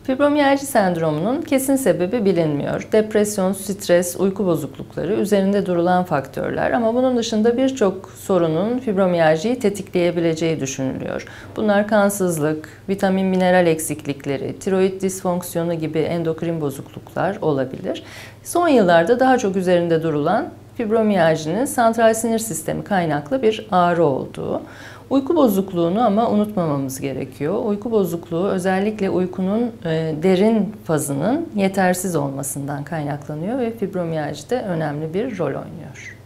Fibromiyalji sendromunun kesin sebebi bilinmiyor. Depresyon, stres, uyku bozuklukları üzerinde durulan faktörler ama bunun dışında birçok sorunun fibromiyaljiyi tetikleyebileceği düşünülüyor. Bunlar kansızlık, vitamin mineral eksiklikleri, tiroid disfonksiyonu gibi endokrin bozukluklar olabilir. Son yıllarda daha çok üzerinde durulan fibromiyajinin santral sinir sistemi kaynaklı bir ağrı olduğu. Uyku bozukluğunu ama unutmamamız gerekiyor. Uyku bozukluğu özellikle uykunun derin fazının yetersiz olmasından kaynaklanıyor ve fibromiyajide önemli bir rol oynuyor.